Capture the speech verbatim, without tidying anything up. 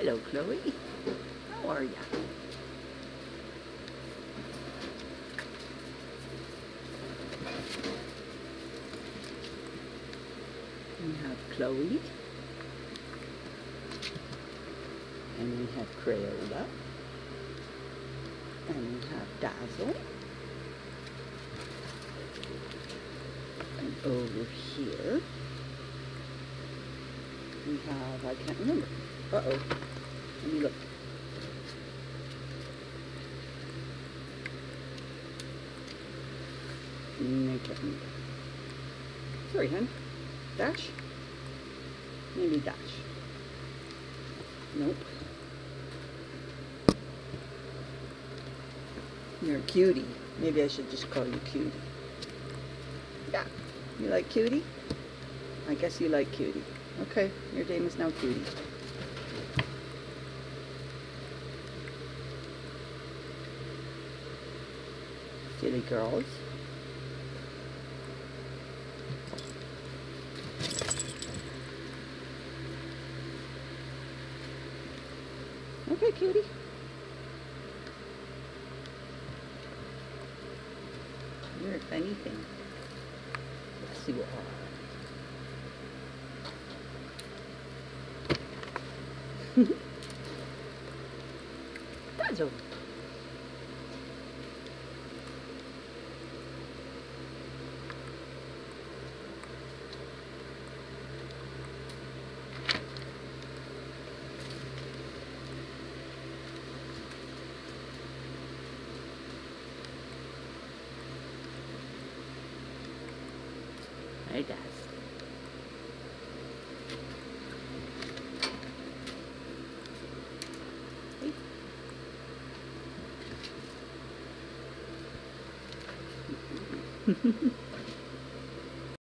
Hello, Chloe. How are ya? We have Chloe. And we have Crayola. And we have Dazzle. And over here, we have, I can't remember. Uh-oh. Let me look. No, can't remember. Sorry, hon. Dash? Maybe Dash. Nope. You're a cutie. Maybe I should just call you Cutie. Yeah. You like Cutie? I guess you like Cutie. Okay, your name is now Cutie. Silly girls. Okay, Cutie. You're a funny thing. Yes, you are. Dazzle. Hey, Daz. Hey.